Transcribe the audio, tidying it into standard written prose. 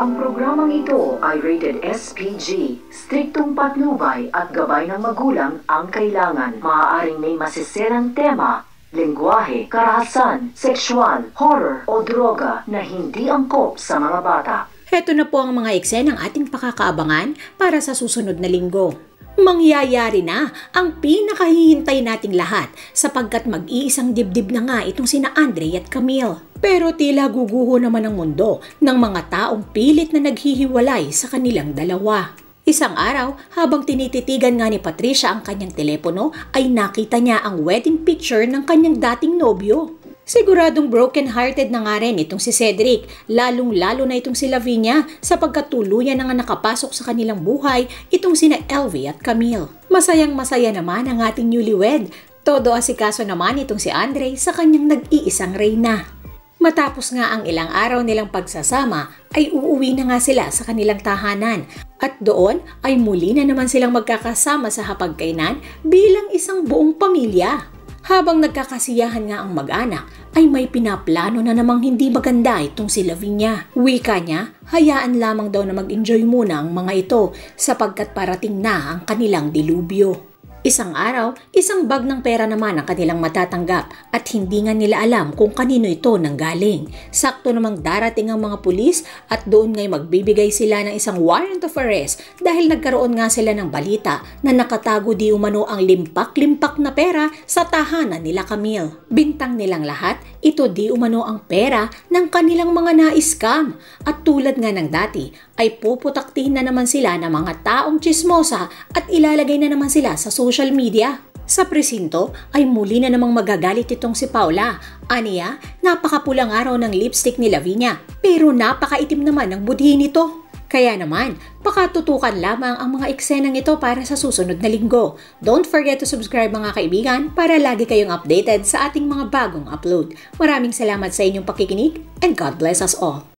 Ang programang ito ay rated SPG. Striktong patnubay at gabay ng magulang ang kailangan. Maaaring may masisirang tema, lengguwahe, karahasan, sexual, horror o droga na hindi angkop sa mga bata. Heto na po ang mga eksenang ating pakakaabangan para sa susunod na linggo. Mangyayari na ang pinakahihintay nating lahat sapagkat mag-iisang dibdib na nga itong sina Andre at Camille. Pero tila guguho naman ang mundo ng mga taong pilit na naghihiwalay sa kanilang dalawa. Isang araw, habang tinititigan nga ni Patricia ang kanyang telepono, ay nakita niya ang wedding picture ng kanyang dating nobyo. Siguradong broken-hearted na nga rin itong si Cedric, lalong-lalo na itong si Lavinia sapagkat tuluyan na nga nakapasok sa kanilang buhay itong sina Elvie at Camille. Masayang-masaya naman ang ating newlywed. Todo asikaso naman itong si Andre sa kanyang nag-iisang reyna. Matapos nga ang ilang araw nilang pagsasama ay uuwi na nga sila sa kanilang tahanan at doon ay muli na naman silang magkakasama sa hapagkainan bilang isang buong pamilya. Habang nagkakasiyahan nga ang mag-anak, ay may pinaplano na namang hindi maganda itong si Lavinia. Wika niya, hayaan lamang daw na mag-enjoy muna ang mga ito sapagkat parating na ang kanilang dilubyo. Isang araw, isang bag ng pera naman ang kanilang matatanggap at hindi nga nila alam kung kanino ito nanggaling. Sakto namang darating ang mga pulis at doon ngay magbibigay sila ng isang warrant of arrest dahil nagkaroon nga sila ng balita na nakatago di umano ang limpak-limpak na pera sa tahanan nila Camille. Bintang nilang lahat, ito di umano ang pera ng kanilang mga na-scam at tulad nga ng dati ay puputaktihin na naman sila ng mga taong chismosa at ilalagay na naman sila sa social media. Sa presinto ay muli na namang magagalit itong si Paula. Aniya, napakapulang araw ng lipstick ni Lavinia pero napakaitim naman ng budhi nito. Kaya naman, pakatutukan lamang ang mga eksenang ito para sa susunod na linggo. Don't forget to subscribe mga kaibigan para lagi kayong updated sa ating mga bagong upload. Maraming salamat sa inyong pakikinig and God bless us all.